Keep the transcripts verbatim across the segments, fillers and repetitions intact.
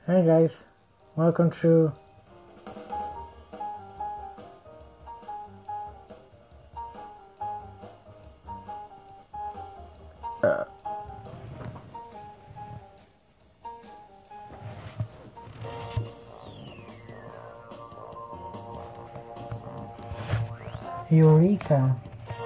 Hey guys, welcome to uh. Eureka.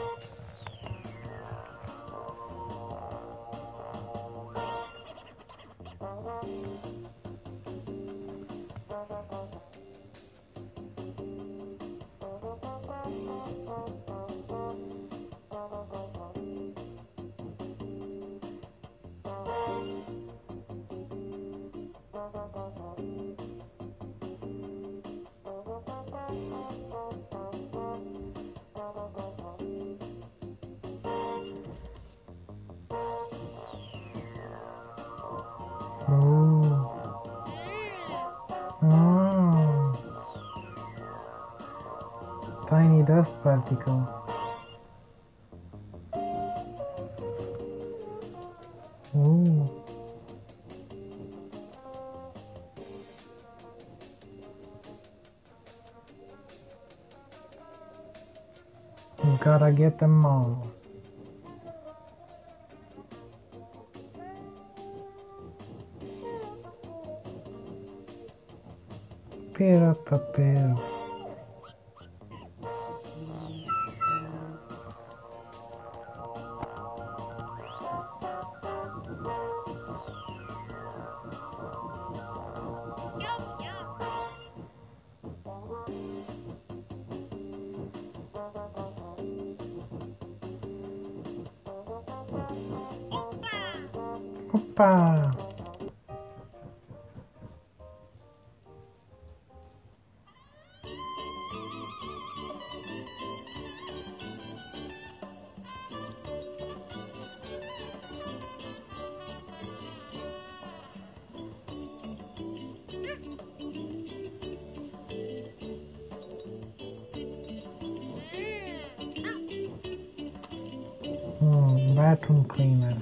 Oh. Oh. Tiny dust particle. Oh. You gotta get them all. Pera papel. Opa! Hmm, bathroom cleaner.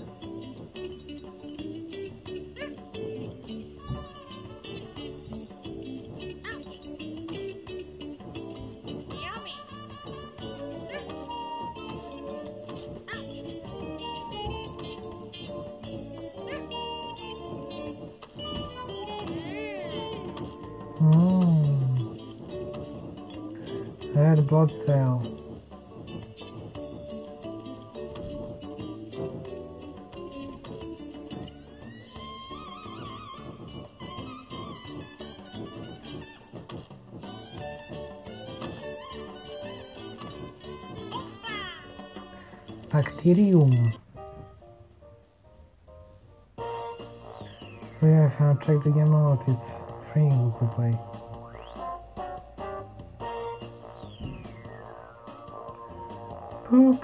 Hmm. Red blood cell. Bacterium. So yeah, if I check the game out, it's free in Google Play. Poop.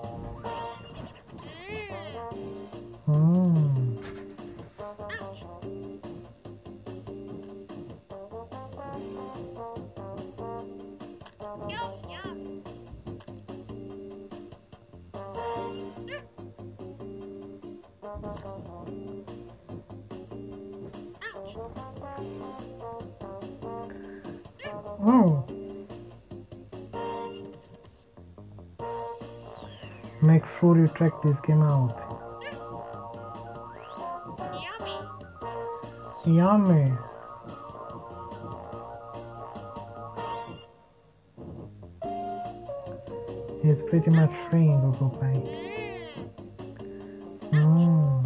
Hmm. Oh. Make sure you check this game out. Yummy. Yummy. It's pretty much free in Google Play. Mm.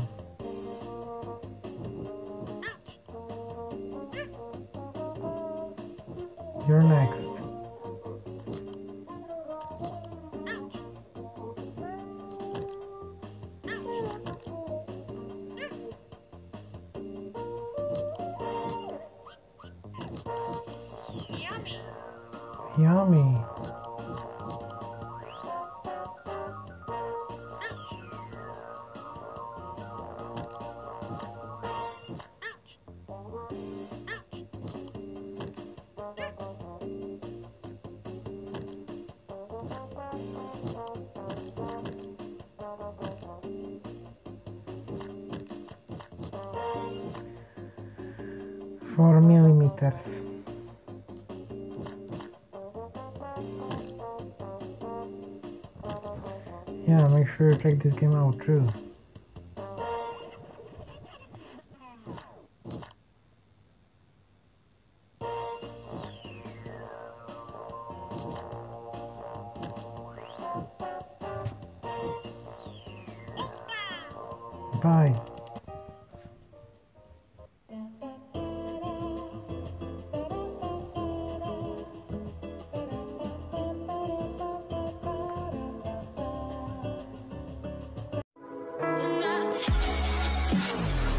You're next. Yummy. four millimeters. Yeah, make sure you check this game out too. Bye. We're not